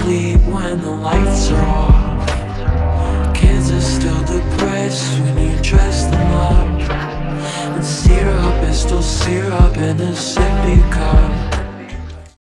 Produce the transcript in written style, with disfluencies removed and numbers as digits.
sleep when the lights are off. Kids are still depressed when you dress them up, and syrup is still syrup in a sippy cup.